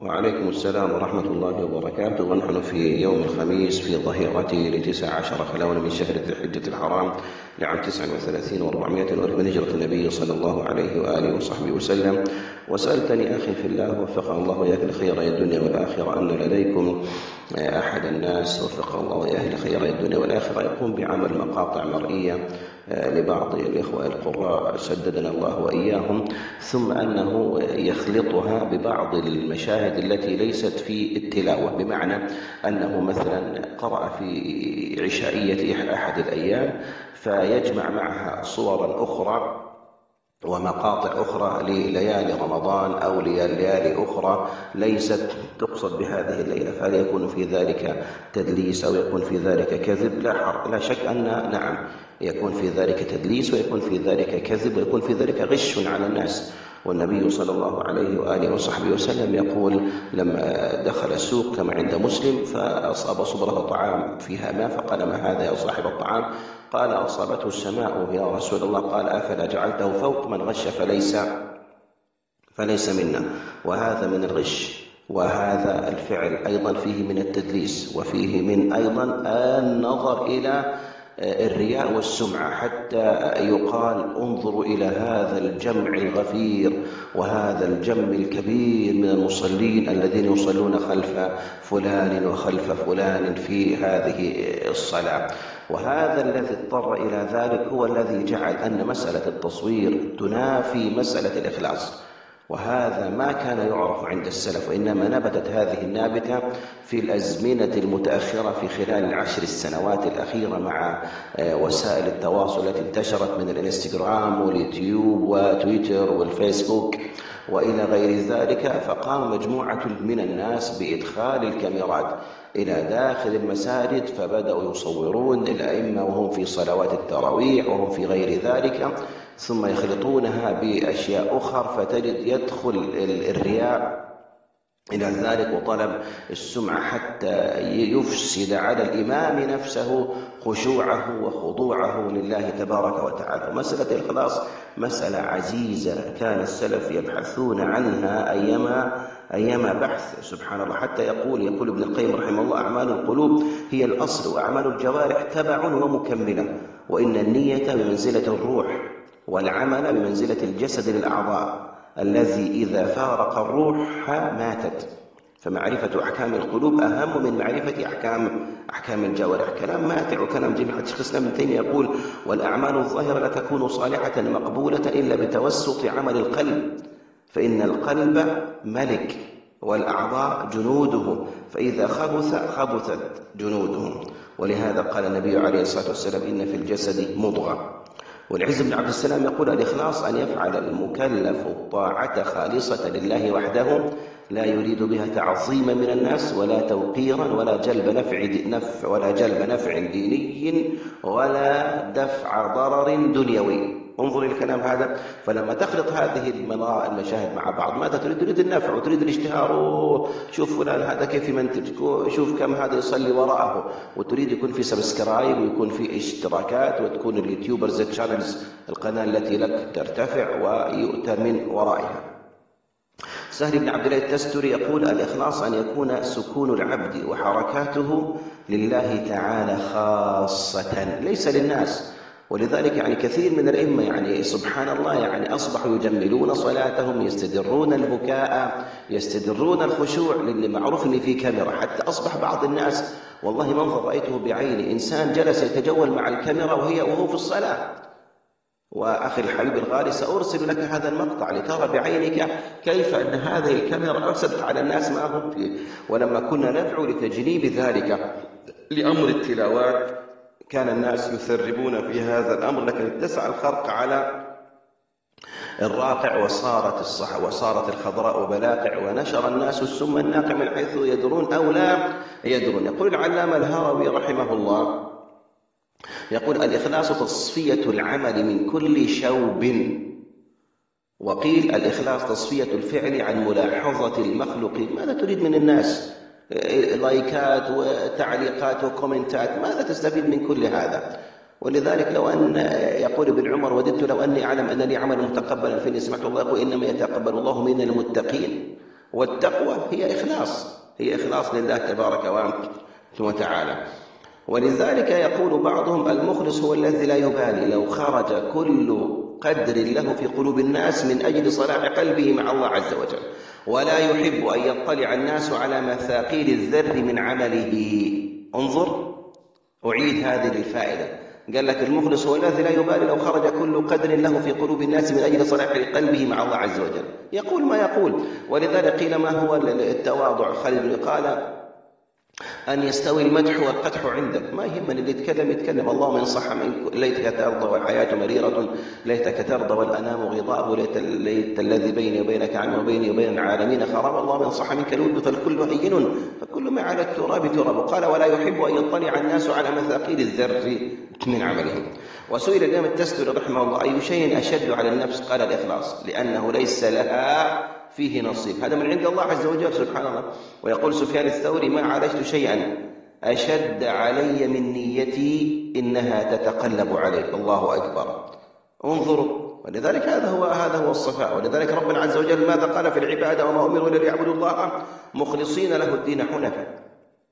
وعليكم السلام ورحمة الله وبركاته. ونحن في يوم الخميس في ظهيرته ل19 خلون من شهر ذي الحجة الحرام لعام 39 و400 ألف من هجرة النبي صلى الله عليه وآله وصحبه وسلم. وسألتني أخي في الله وفقه الله وإياك لخير الدنيا والآخرة أن لديكم أحد الناس وفقه الله وإياه لخير الدنيا والآخرة يقوم بعمل مقاطع مرئية لبعض الإخوة القراء سددنا الله وإياهم، ثم أنه يخلطها ببعض المشاهد التي ليست في التلاوة، بمعنى أنه مثلا قرأ في عشائية أحد الأيام فيجمع معها صورا أخرى ومقاطع أخرى لليالي رمضان أو ليالي أخرى ليست تقصد بهذه الليلة، فهل يكون في ذلك تدليس أو يكون في ذلك كذب؟ لا شك أن نعم يكون في ذلك تدليس ويكون في ذلك كذب ويكون في ذلك غش على الناس. والنبي صلى الله عليه وآله وصحبه وسلم يقول لما دخل السوق كما عند مسلم فأصاب صبرة طعام فيها ماء فقال ما هذا يا صاحب الطعام؟ قال أصابته السماء يا رسول الله. قال أفلا جعلته فوق؟ من غش فليس منا. وهذا من الغش، وهذا الفعل أيضا فيه من التدليس وفيه من أيضا النظر إلى الرياء والسمعة، حتى يقال انظروا إلى هذا الجمع الغفير وهذا الجمع الكبير من المصلين الذين يصلون خلف فلان وخلف فلان في هذه الصلاة. وهذا الذي اضطر إلى ذلك هو الذي جعل أن مسألة التصوير تنافي مسألة الإخلاص، وهذا ما كان يعرف عند السلف، وإنما نبتت هذه النابتة في الأزمنة المتأخرة في خلال 10 سنوات الأخيرة مع وسائل التواصل التي انتشرت من الانستغرام واليوتيوب وتويتر والفيسبوك وإلى غير ذلك. فقام مجموعة من الناس بإدخال الكاميرات إلى داخل المساجد فبدأوا يصورون الأئمة وهم في صلوات التراويح وهم في غير ذلك، ثم يخلطونها بأشياء أخرى فتجد يدخل الرياء إلى ذلك وطلب السمعة حتى يفسد على الإمام نفسه خشوعه وخضوعه لله تبارك وتعالى. مسألة الإخلاص مسألة عزيزة كان السلف يبحثون عنها أيما بحث، سبحان الله. حتى يقول ابن القيم رحمه الله أعمال القلوب هي الأصل وأعمال الجوارح تبع ومكملة، وإن النية بمنزلة الروح والعمل بمنزلة الجسد للأعضاء الذي إذا فارق الروح ماتت. فمعرفة أحكام القلوب أهم من معرفة أحكام الجوارح. كلام ماتع وكلام جميل. شيخ الإسلام ابن تيمية يقول والأعمال الظاهرة لا تكون صالحة مقبولة إلا بتوسط عمل القلب، فإن القلب ملك والأعضاء جنوده، فإذا خبثت جنوده. ولهذا قال النبي عليه الصلاة والسلام إن في الجسد مضغة. والعز بن عبد السلام يقول الإخلاص أن يفعل المكلف الطاعة خالصة لله وحده لا يريد بها تعظيما من الناس ولا توقيرا ولا جلب نفع ديني ولا دفع ضرر دنيوي. انظر الكلام هذا. فلما تخلط هذه المشاهد مع بعض ماذا تريد النفع وتريد الاشتهار. شوف فلان هذا كيف يمنتج، شوف كم هذا يصلي وراءه، وتريد يكون في سبسكرايب ويكون في اشتراكات وتكون اليوتيوبرز تشانلز القناة التي لك ترتفع ويؤتى من ورائها. سهل بن عبد الله التستري يقول الإخلاص أن يكون سكون العبد وحركاته لله تعالى خاصة ليس للناس. ولذلك كثير من الأئمة سبحان الله أصبحوا يجملون صلاتهم، يستدرون البكاء، يستدرون الخشوع، لأن معروف أن في كاميرا. حتى أصبح بعض الناس والله منظر رأيته بعيني إنسان جلس يتجول مع الكاميرا وهو في الصلاة. وأخي الحبيب الغالي سأرسل لك هذا المقطع لترى بعينك كيف أن هذه الكاميرا أفسدت على الناس ما هم فيه. ولما كنا ندعو لتجنيب ذلك لأمر التلاوات كان الناس يثربون في هذا الأمر، لكن اتسع الخرق على الراقع وصارت الخضراء وبلاقع، ونشر الناس السم الناقع من حيث يدرون أو لا يدرون. يقول العلامة الهروي رحمه الله يقول الإخلاص تصفية العمل من كل شوب، وقيل الإخلاص تصفية الفعل عن ملاحظة المخلوقين. ماذا تريد من الناس؟ لايكات وتعليقات وكومنتات، ماذا تستفيد من كل هذا؟ ولذلك لو أن يقول ابن عمر وددت لو أني أعلم أن لي عمل متقبلا فإني سمعت الله يقول إنما يتقبل الله من المتقين. والتقوى هي إخلاص لله تبارك وتعالى. ولذلك يقول بعضهم المخلص هو الذي لا يبالي لو خرج كل قدر له في قلوب الناس من أجل صلاح قلبه مع الله عز وجل، ولا يحب أن يطلع الناس على مثاقيل الذر من عمله. انظر، أعيد هذه الفائدة. قال لك المخلص هو الذي لا يبالي لو خرج كل قدر له في قلوب الناس من أجل صلاح قلبه مع الله عز وجل، يقول ما يقول. ولذلك قيل ما هو التواضع؟ خالد قال أن يستوي المدح والقدح عندك، ما يهمني اللي يتكلم. اللهم إن صح منك ليتك ترضى والحياة مريرة، ليتك ترضى والأنام غضاب، ليت الذي بيني وبينك عن وبيني وبين العالمين خراب. اللهم إن صح منك الود فالكل هين، فكل ما على التراب تراب. قال ولا يحب أن يطلع الناس على مثاقيل الذر من عملهم. وسئل الإمام التستري رحمه الله أي شيء أشد على النفس؟ قال الإخلاص، لأنه ليس لها فيه نصيب، هذا من عند الله عز وجل سبحان الله. ويقول سفيان الثوري ما عالجت شيئا أشد علي من نيتي إنها تتقلب عليك. الله أكبر، انظروا. ولذلك هذا هو الصفاء. ولذلك ربنا عز وجل ماذا قال في العبادة؟ وما أمروا إلا ليعبدوا الله مخلصين له الدين حنفاء.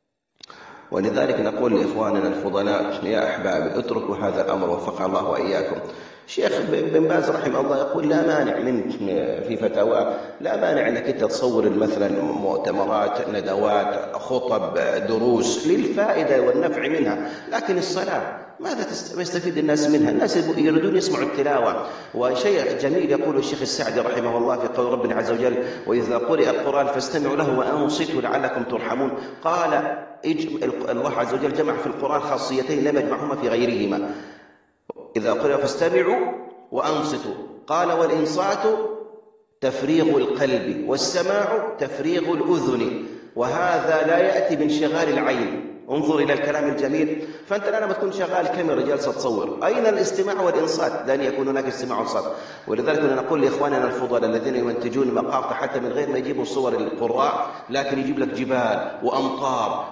ولذلك نقول لإخواننا الفضلاء يا أحبابي اتركوا هذا الأمر وفق الله وإياكم. الشيخ بن باز رحمه الله يقول لا مانع من في فتاوى، لا مانع انك انت تصور مثلا مؤتمرات، ندوات، خطب، دروس للفائده والنفع منها، لكن الصلاه ماذا يستفيد الناس منها؟ الناس يريدون يسمعوا التلاوه. وشيء جميل يقول الشيخ السعدي رحمه الله في قول ربنا عز وجل واذا قرئ القران فاستمعوا له وانصتوا لعلكم ترحمون. قال الله عز وجل جمع في القران خاصيتين لم يجمعهما في غيرهما، إذا قرأ فاستمعوا وأنصتوا. قال والإنصات تفريغ القلب والسماع تفريغ الأذن، وهذا لا يأتي بانشغال العين. انظر إلى الكلام الجميل. فأنت لما تكون شغال كاميرا جالسة تصور، أين الاستماع والإنصات؟ لن يكون هناك استماع وإنصات. ولذلك نقول لإخواننا الفضلاء الذين ينتجون مقاطع حتى من غير ما يجيبوا صور القراء، لكن يجيب لك جبال وأمطار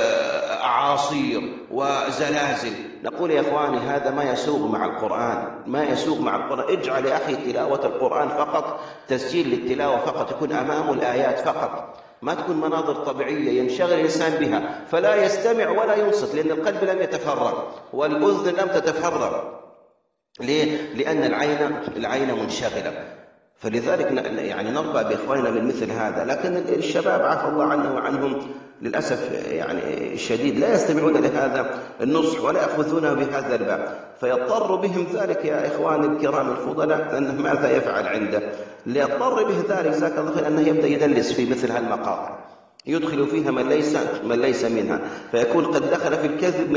وأعاصير وزلازل، نقول يا إخواني هذا ما يسوق مع القرآن، ما يسوق مع القرآن. اجعل يا أخي تلاوة القرآن فقط، تسجيل للتلاوة فقط، تكون أمامه الآيات فقط، ما تكون مناظر طبيعية ينشغل الإنسان بها، فلا يستمع ولا ينصت، لأن القلب لم يتفرغ والأذن لم تتفرغ. ليه؟ لأن العين منشغلة. فلذلك يعني نرضى بإخواننا من مثل هذا. لكن الشباب عفى الله عنه وعنهم للأسف يعني الشديد لا يستمعون لهذا النصح ولا يأخذونه بهذا الباب، فيضطر بهم ذلك يا إخواني الكرام الفضلاء أنه ماذا يفعل عنده؟ ليضطر به ذلك ذاك الله أنه يبدأ يدلس في مثل هالمقاطع، يدخل فيها من ليس منها، فيكون قد دخل في الكذب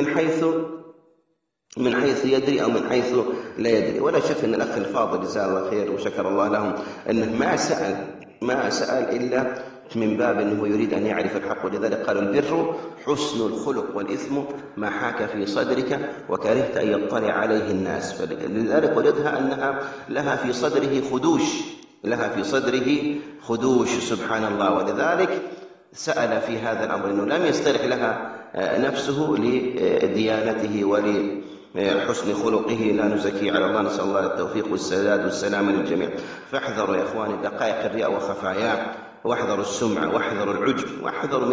من حيث يدري أو من حيث لا يدري. ولا شك أن الأخ الفاضل جزاه الله خير وشكر الله لهم أنه ما سأل إلا من باب أنه يريد أن يعرف الحق. ولذلك قالوا البر حسن الخلق والإثم ما حاك في صدرك وكرهت أن يطلع عليه الناس. فلذلك وجدها أنها لها في صدره خدوش سبحان الله. ولذلك سأل في هذا الأمر أنه لم يسترح لها نفسه لديانته ولحسن خلقه. لا نزكي على الله، نسأل الله التوفيق والسداد والسلام للجميع. فاحذروا يا إخواني دقائق الرياء وخفاياه، واحذروا السمعة، واحذروا العجب، واحذروا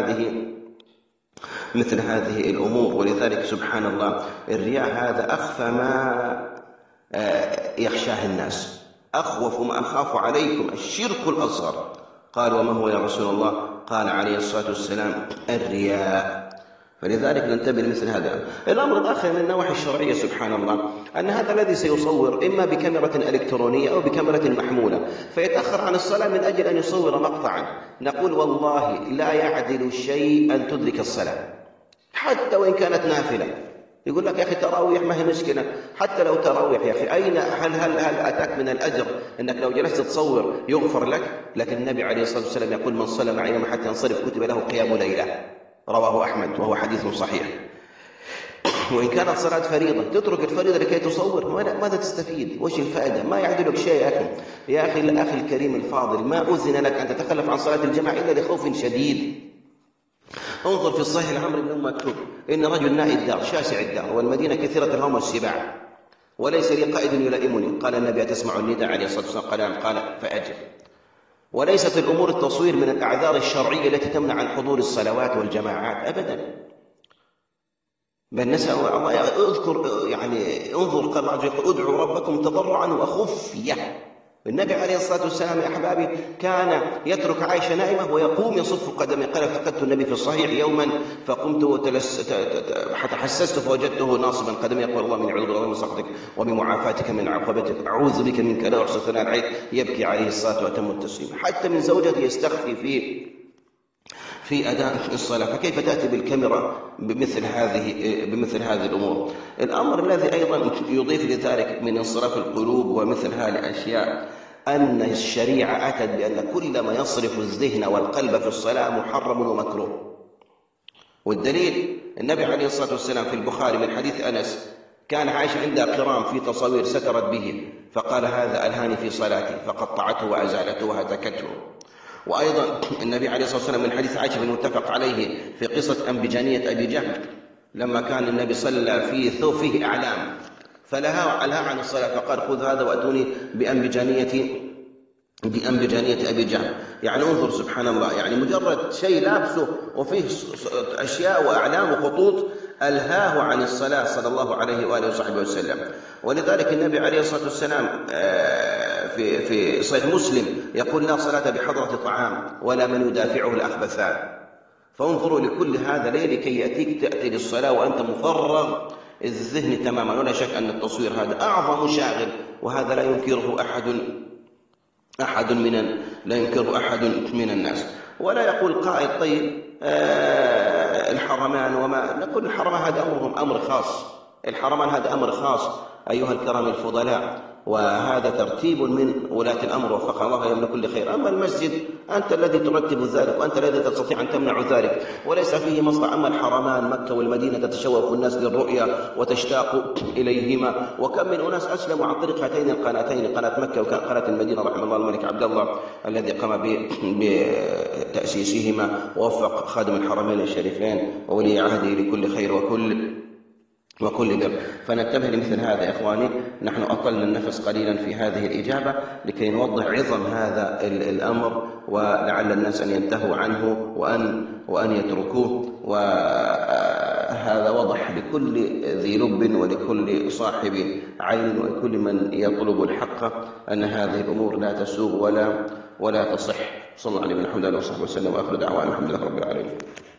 مثل هذه الأمور. ولذلك سبحان الله الرياء هذا أخفى ما يخشاه الناس، أخوف ما أخاف عليكم الشرك الأصغر. قال وما هو يا رسول الله؟ قال عليه الصلاة والسلام الرياء. فلذلك ننتبه لمثل هذا. الأمر الآخر من النواحي الشرعية سبحان الله أن هذا الذي سيصور إما بكاميرا إلكترونية أو بكاميرا محمولة فيتأخر عن الصلاة من أجل أن يصور مقطعا، نقول والله لا يعدل شيء أن تدرك الصلاة حتى وإن كانت نافلة. يقول لك يا أخي تراويح ما هي مشكلة، حتى لو تراويح يا أخي أين هل أتاك من الأجر أنك لو جلست تصور يغفر لك؟ لكن النبي عليه الصلاة والسلام يقول من صلى معي يوم حتى ينصرف كتب له قيام ليلة، رواه أحمد وهو حديث صحيح. وإن كانت صلاة فريضة تترك الفريضة لكي تصور، ماذا تستفيد؟ وش الفائدة؟ ما يعدلك شيء يا أخي. يا أخي الأخي الكريم الفاضل ما أذن لك أن تتخلف عن صلاة الجماعة إلا لخوف شديد. انظر في الصحيح العمر بن مكتوب إن رجل نائي الدار شاسع الدار والمدينة كثيرة الهوم والسباع وليس لي قائد يلائمني. قال النبي أتسمع النداء عليه الصلاة والسلام؟ قال فأجب. وليست الأمور التصوير من الأعذار الشرعية التي تمنع عن حضور الصلوات والجماعات أبدا. بل نسأل الله اذكر يعني انظر قال الله يقول ادعوا ربكم تضرعا وخفية. النبي عليه الصلاة والسلام يا أحبابي كان يترك عائشة نائمة ويقوم يصف قدمه. قال فقدت النبي في الصحيح يوما فقمت حتى حسست فوجدته ناصبا قدمه يقول اللهم إني أعوذ بك من سخطك وبمعافاتك من عقوبتك أعوذ بك منك لا أحصي ثناء عليك. يبكي عليه الصلاة وأتم التسليم. حتى من زوجته يستخفي في أداء الصلاة، فكيف تأتي بالكاميرا بمثل هذه الأمور؟ الأمر الذي أيضا يضيف لذلك من انصراف القلوب ومثل هذه الأشياء أن الشريعة أتت بأن كل ما يصرف الذهن والقلب في الصلاة محرم ومكروه. والدليل النبي عليه الصلاة والسلام في البخاري من حديث أنس كان عائشة عندها قرام في تصاوير سترت به فقال هذا ألهاني في صلاتي فقطعته وأزالته وهتكته. وأيضا النبي عليه الصلاة والسلام من حديث عائشة المتفق عليه في قصة أنبجانية أبي جهل لما كان النبي صلى في ثوب فيه أعلام فلها عن الصلاة فقال خذ هذا وأتوني بأنبجانية أبي جهل. يعني انظر سبحان الله، يعني مجرد شيء لابسه وفيه أشياء وأعلام وخطوط ألهاه عن الصلاة صلى الله عليه وآله وصحبه وسلم. ولذلك النبي عليه الصلاة والسلام في صحيح مسلم يقول لا صلاة بحضرة طعام ولا من يدافعه الأخبثان. فانظروا لكل هذا ليه لكي تأتي للصلاة وأنت مفرغ الذهن تماما. ولا شك أن التصوير هذا أعظم شاغل، وهذا لا ينكره أحد من الناس. ولا يقول قائل طيب الحرمان وما نقول الحرمان هذا أمرهم أمر خاص. الحرمان هذا أمر خاص أيها الكرام الفضلاء، وهذا ترتيب من ولاة الأمر وفق الله من كل خير. أما المسجد أنت الذي ترتب ذلك وأنت الذي تستطيع أن تمنع ذلك وليس فيه مصلحة. أما الحرمان مكة والمدينة تتشوق الناس للرؤيا وتشتاق إليهما، وكم من أناس أسلموا عن طريق هاتين القناتين قناة مكة وقناة المدينة رحمه الله الملك عبد الله الذي قام بتأسيسهما ووفق خادم الحرمين الشريفين وولي عهده لكل خير وكل بر. فننتبه لمثل هذا يا إخواني. نحن أطلنا النفس قليلا في هذه الإجابة لكي نوضح عظم هذا الأمر ولعل الناس أن ينتهوا عنه وأن يتركوه. وهذا وضح لكل ذي لب ولكل صاحب عين ولكل من يطلب الحق أن هذه الأمور لا تسوغ ولا تصح. صلى الله عليه وسلم وصحبه وسلم وآخر دعوانا الحمد لله رب العالمين.